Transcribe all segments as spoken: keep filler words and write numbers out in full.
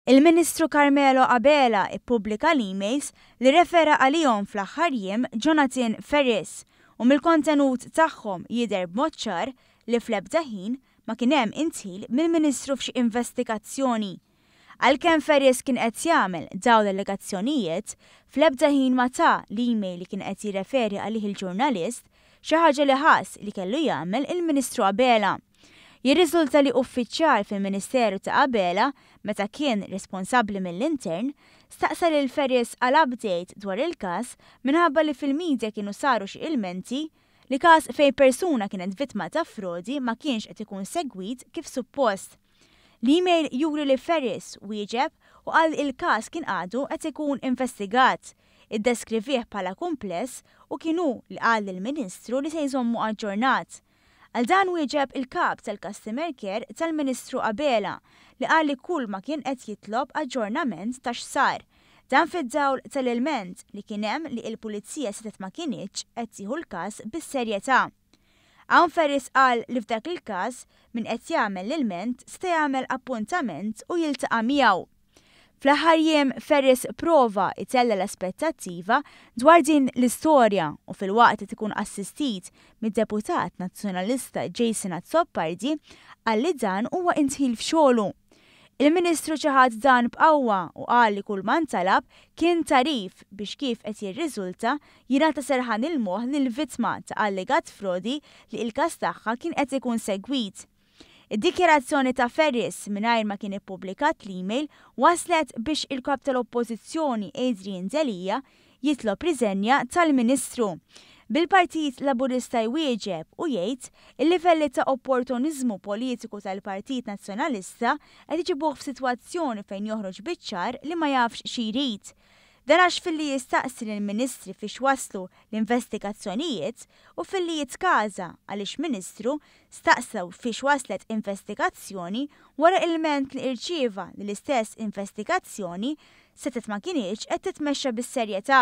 Il-Ministru Carmelo Abela ippubblika l-emails li refera għalihom fl-aħħar jiem Jonathan Ferris u mill-kontenut tagħhom jidher b'mod ċar li fl-ebda ħin ma kien hemm intil mill-Ministru f'xi investigazzjoni. Għalkemm Ferris kien qed jagħmel dawn l-allegazzjonijiet, fl-ebda ħin ma ta' l-email li kien qed jirreferi għalih il-ġurnalist xi ħaġa li ħass li kellu jagħmel il-Ministru Abela. Jirriżulta li uffiċjal fil-Ministeru ta' Abela, meta kien responsabbli mill-intern, staqsa lil Ferris għal update dwar il-każ minħabba li fil-medja kienu saru xi ilmenti li każ fejn persuna kienet vittma ta' frodi ma kienx qed ikun segwit kif suppost. L-email juri li Ferris wieġeb u qal il-każ kien għadu qed ikun investigat, iddeskrivih bħala kumpless u kienu li qal lill-Ministru li se jżommu aġġornat. Għal dan wieġeb il-kap tal-Customer Care tal-Ministru Abela li qal li kull ma kien qed jitlob aġġornament ta' x'sar. Dan fid-dawl tal-ilment li kien hemm li l-Pulizija setet ma kienx qed tieħu l-każ bis-serjetà. Hawn Ferris qal li f'dak il-każ min qed jagħmel l-ilment sta jagħmel appuntament u jiltaqa' miegħu. Fl-aħħar jiem Ferris prova itella l-aspettattiva dwar din l-istorja u fil-waqt li tkun assistit mid-deputat nazzjonalista Jason Azzopardi għalli dan huwa intħil f'xogħlu. Il-Ministru ċaħad dan b'qawwa u qal li kull man talab kien tarif biex kif qed jirriżulta jingħata serħan il-moħħ lill-vittma ta' allegat frodi li l-każ tagħha kien qed ikun segwit. Id-dikjerazzjoni ta' Ferris mingħajr ma kien ippubblikat l-email waslet biex il-kap tal-Oppożizzjoni Adrian Delija jitlob riżenja tal-Ministru. Bil-Partit Laburista jwieġeb u jgħid il-livelli ta' opportunizmu politiku tal-Partit Nazzjonalista qed iġibuh f'sitwazzjoni fejn joħroġ biċ-ċar li ma jafx xi jrid. Dan għax filli jistaqsi lill-Ministri fiex waslu l-investigazzjonijiet u filli jitkaża għaliex Ministru staqsaw fiex waslet investigazzjoni wara ilment li irċieva li l-istess investigazzjoni setet ma kienx qed titmexxa bis-serjetà.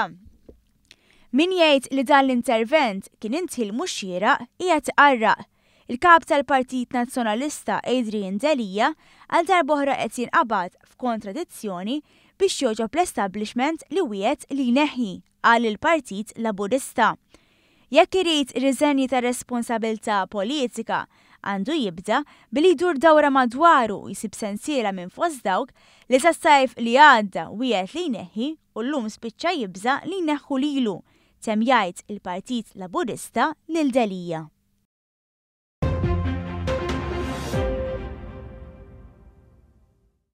Min jgħid li dan l-intervent kien intħil mhux xieraq qiegħed iqarraq. Il-kap tal-Partit Nazzjonalista Adrian Delija għal darb'oħra qed jinqabad f'kontradizzjoni biex joġob l-establishment li wiegħed li jneħħi qal il-Partit Laburista. Jekk irid riżenji ta' responsabilità politika għandu jibda billi jdur dawra madwaru jsib sensiela minn fost dawk li sas-sajf li għadda wieħed li jneħħi u llum spiċċa jibża li jneħħu lilu, temm jgħid il-Partit Laburista lil Delija.